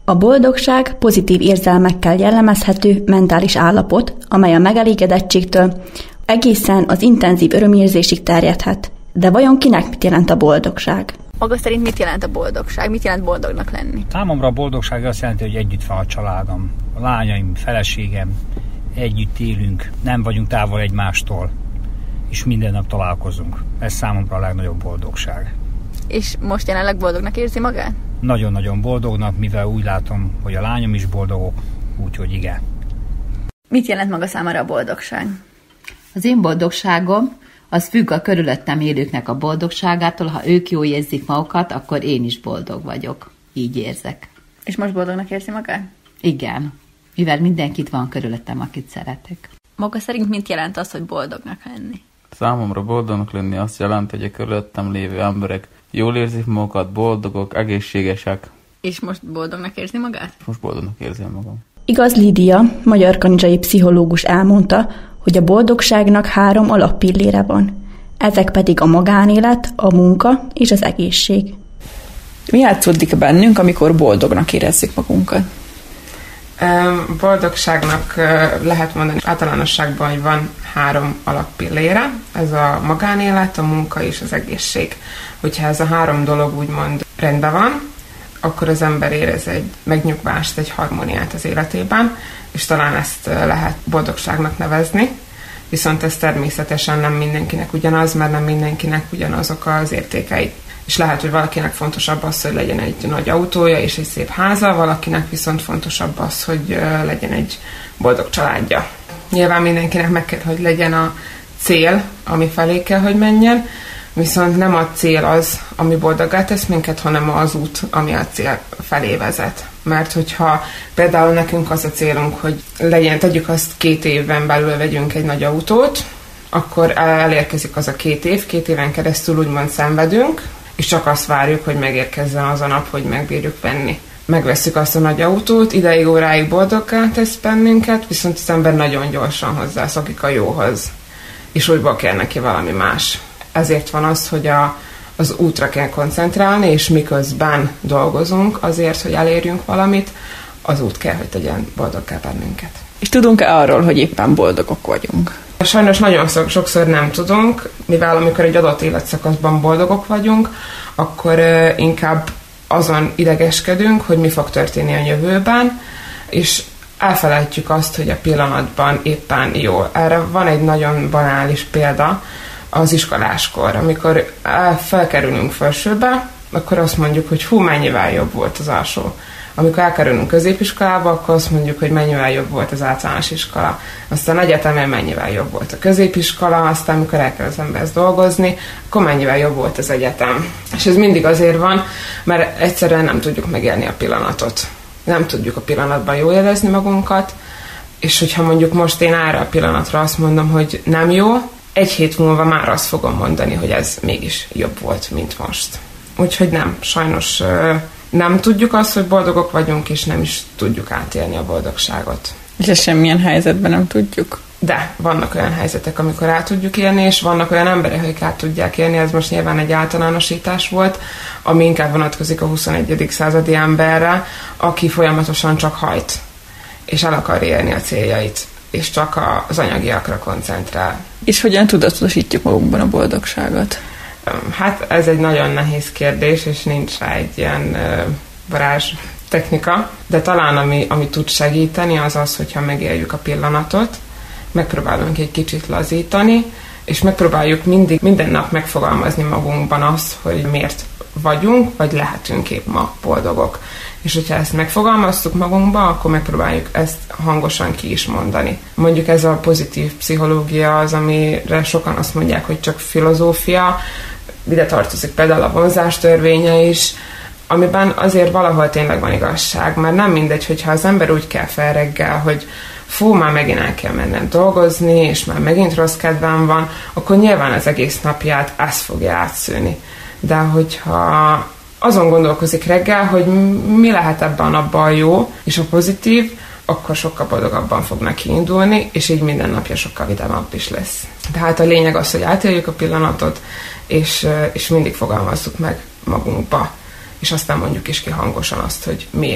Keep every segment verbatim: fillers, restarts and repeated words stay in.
A boldogság pozitív érzelmekkel jellemezhető mentális állapot, amely a megelégedettségtől egészen az intenzív örömérzésig terjedhet. De vajon kinek mit jelent a boldogság? Maga szerint mit jelent a boldogság? Mit jelent boldognak lenni? Számomra a boldogság azt jelenti, hogy együtt van a családom, a lányaim, feleségem, együtt élünk, nem vagyunk távol egymástól, és minden nap találkozunk. Ez számomra a legnagyobb boldogság. És most jelenleg boldognak érzi magát? Nagyon-nagyon boldognak, mivel úgy látom, hogy a lányom is boldogok, úgyhogy igen. Mit jelent maga számára a boldogság? Az én boldogságom az függ a körülöttem élőknek a boldogságától. Ha ők jól érzik magukat, akkor én is boldog vagyok. Így érzek. És most boldognak érzi magát? Igen, mivel mindenkit van körülöttem, akit szeretek. Maga szerint mit jelent az, hogy boldognak lenni? Számomra boldognak lenni azt jelenti, hogy a körülöttem lévő emberek jól érzik magukat, boldogok, egészségesek. És most boldognak érzi magát? Most boldognak érzem magam. Igaz Lídia, magyar kanizsai pszichológus elmondta, hogy a boldogságnak három alappillére van. Ezek pedig a magánélet, a munka és az egészség. Mi játszódik bennünk, amikor boldognak érezzük magunkat? Boldogságnak lehet mondani általánosságban, hogy van három alappillére. Ez a magánélet, a munka és az egészség. Hogyha ez a három dolog úgymond rendben van, akkor az ember érez egy megnyugvást, egy harmóniát az életében, és talán ezt lehet boldogságnak nevezni. Viszont ez természetesen nem mindenkinek ugyanaz, mert nem mindenkinek ugyanazok az értékei. És lehet, hogy valakinek fontosabb az, hogy legyen egy nagy autója és egy szép háza, valakinek viszont fontosabb az, hogy legyen egy boldog családja. Nyilván mindenkinek meg kell, hogy legyen a cél, ami felé kell, hogy menjen, viszont nem a cél az, ami boldoggá tesz minket, hanem az út, ami a cél felé vezet. Mert hogyha például nekünk az a célunk, hogy legyen, tegyük azt két évben belül vegyünk egy nagy autót, akkor elérkezik az a két év, két éven keresztül úgymond szenvedünk, és csak azt várjuk, hogy megérkezzen az a nap, hogy megbírjuk venni. Megvesszük azt a nagy autót, ideig óráig boldoggá tesz bennünket, viszont az ember nagyon gyorsan hozzászokik a jóhoz, és újból kell neki valami más. Ezért van az, hogy a, az útra kell koncentrálni, és miközben dolgozunk azért, hogy elérjünk valamit, az út kell, hogy tegyen boldoggá bennünket. És tudunk-e arról, hogy éppen boldogok vagyunk? Sajnos nagyon sokszor nem tudunk, mivel amikor egy adott életszakaszban boldogok vagyunk, akkor inkább azon idegeskedünk, hogy mi fog történni a jövőben, és elfelejtjük azt, hogy a pillanatban éppen jó. Erre van egy nagyon banális példa, az iskoláskor. Amikor felkerülünk felsőbe, akkor azt mondjuk, hogy hú, mennyivel jobb volt az alsó. Amikor elkerülünk középiskolába, akkor azt mondjuk, hogy mennyivel jobb volt az általános iskola. Aztán egyetemen mennyivel jobb volt a középiskola, aztán amikor elkezd az ember dolgozni, akkor mennyivel jobb volt az egyetem. És ez mindig azért van, mert egyszerűen nem tudjuk megélni a pillanatot. Nem tudjuk a pillanatban jól érezni magunkat, és hogyha mondjuk most én erre a pillanatra azt mondom, hogy nem jó, egy hét múlva már azt fogom mondani, hogy ez mégis jobb volt, mint most. Úgyhogy nem, sajnos nem tudjuk azt, hogy boldogok vagyunk, és nem is tudjuk átélni a boldogságot. És ezt semmilyen helyzetben nem tudjuk? De vannak olyan helyzetek, amikor át tudjuk élni, és vannak olyan emberek, akik át tudják élni, ez most nyilván egy általánosítás volt, ami inkább vonatkozik a huszonegyedik századi emberre, aki folyamatosan csak hajt, és el akar élni a céljait, és csak az anyagiakra koncentrál. És hogyan tudatosítjuk magunkban a boldogságot? Hát ez egy nagyon nehéz kérdés, és nincs rá egy ilyen varázs technika, de talán ami, ami tud segíteni, az az, hogyha megéljük a pillanatot, megpróbálunk egy kicsit lazítani, és megpróbáljuk mindig, minden nap megfogalmazni magunkban azt, hogy miért vagyunk, vagy lehetünk épp ma boldogok. És hogyha ezt megfogalmaztuk magunkba, akkor megpróbáljuk ezt hangosan ki is mondani. Mondjuk ez a pozitív pszichológia az, amire sokan azt mondják, hogy csak filozófia, ide tartozik például a vonzás törvénye is, amiben azért valahol tényleg van igazság, mert nem mindegy, hogyha az ember úgy kell fel reggel, hogy fú, már megint el kell mennem dolgozni, és már megint rossz kedvem van, akkor nyilván az egész napját ezt fogja átszűni. De hogyha azon gondolkozik reggel, hogy mi lehet ebben a napban jó, és a pozitív, akkor sokkal boldogabban fog neki indulni, és így minden napja sokkal vidámabb is lesz. Tehát a lényeg az, hogy átéljük a pillanatot, és, és mindig fogalmazzuk meg magunkba, és aztán mondjuk is ki hangosan azt, hogy miért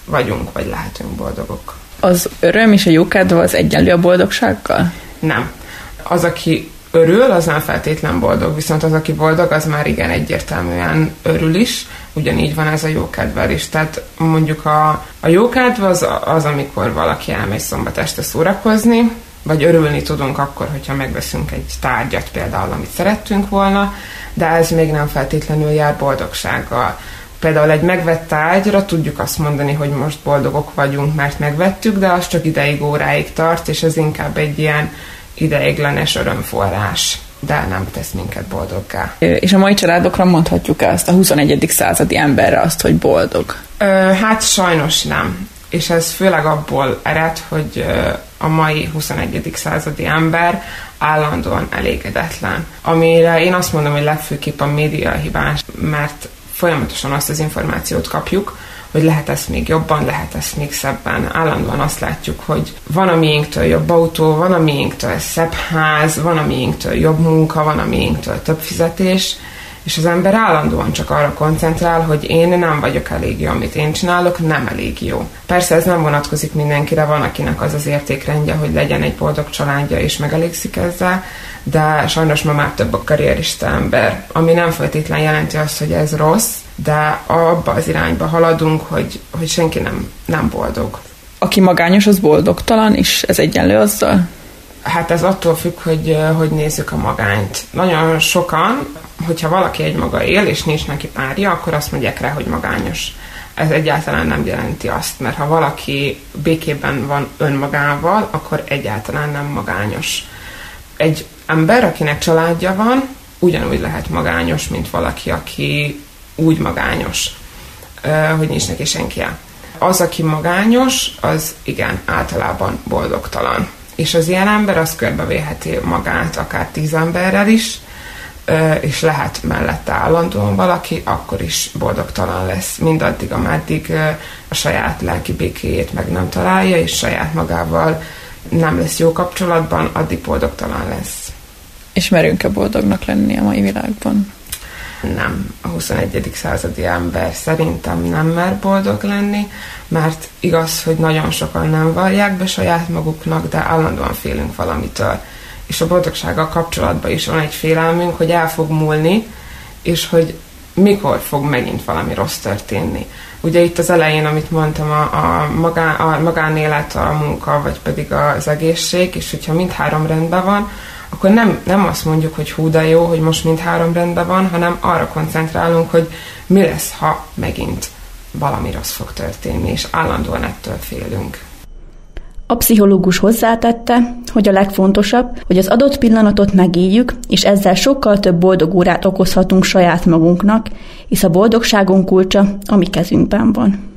vagyunk, vagy lehetünk boldogok. Az öröm és a jókedv az egyenlő a boldogsággal? Nem. Az, aki örül, az nem feltétlen boldog, viszont az, aki boldog, az már igen egyértelműen örül is, ugyanígy van ez a jókedvel is. Tehát mondjuk a, a jókedv az, az, amikor valaki elmegy szombat este szórakozni, vagy örülni tudunk akkor, hogyha megveszünk egy tárgyat például, amit szerettünk volna, de ez még nem feltétlenül jár boldogsággal. Például egy megvett tárgyra tudjuk azt mondani, hogy most boldogok vagyunk, mert megvettük, de az csak ideig, óráig tart, és ez inkább egy ilyen ideiglenes örömforrás, de nem tesz minket boldoggá. És a mai családokra mondhatjuk ezt, a huszonegyedik századi emberre azt, hogy boldog? Ö, hát sajnos nem. És ez főleg abból ered, hogy a mai huszonegyedik századi ember állandóan elégedetlen. Amire én azt mondom, hogy legfőképp a média hibás, mert folyamatosan azt az információt kapjuk, hogy lehet ezt még jobban, lehet ezt még szebben. Állandóan azt látjuk, hogy van a miénktől jobb autó, van a miénktől szebb ház, van a miénktől jobb munka, van a miénktől több fizetés, és az ember állandóan csak arra koncentrál, hogy én nem vagyok elég jó, amit én csinálok, nem elég jó. Persze ez nem vonatkozik mindenkire, van akinek az az értékrendje, hogy legyen egy boldog családja, és megelégszik ezzel, de sajnos ma már több a karrierista ember, ami nem feltétlen jelenti azt, hogy ez rossz, de abba az irányba haladunk, hogy, hogy senki nem, nem boldog. Aki magányos, az boldogtalan, és ez egyenlő azzal? Hát ez attól függ, hogy hogy nézzük a magányt. Nagyon sokan, hogyha valaki egymaga él, és nincs neki párja, akkor azt mondják rá, hogy magányos. Ez egyáltalán nem jelenti azt, mert ha valaki békében van önmagával, akkor egyáltalán nem magányos. Egy ember, akinek családja van, ugyanúgy lehet magányos, mint valaki, aki úgy magányos, hogy nincs neki senki. Az, aki magányos, az igen, általában boldogtalan. És az ilyen ember az körbevélheti magát akár tíz emberrel is, és lehet mellette állandóan valaki, akkor is boldogtalan lesz. Mindaddig, ameddig a saját lelki békéjét meg nem találja, és saját magával nem lesz jó kapcsolatban, addig boldogtalan lesz. És merünk-e boldognak lenni a mai világban? Nem. A huszonegyedik századi ember szerintem nem mer boldog lenni, mert igaz, hogy nagyon sokan nem vallják be saját maguknak, de állandóan félünk valamitől. És a boldogsággal kapcsolatban is van egy félelmünk, hogy el fog múlni, és hogy mikor fog megint valami rossz történni. Ugye itt az elején, amit mondtam, a, a, magán, a magánélet, a munka, vagy pedig az egészség, és hogyha mindhárom rendben van, akkor nem, nem azt mondjuk, hogy hú, de jó, hogy most mindhárom rendben van, hanem arra koncentrálunk, hogy mi lesz, ha megint valami rossz fog történni, és állandóan ettől félünk. A pszichológus hozzátette, hogy a legfontosabb, hogy az adott pillanatot megéljük, és ezzel sokkal több boldog órát okozhatunk saját magunknak, hisz a boldogságunk kulcsa a mi kezünkben van.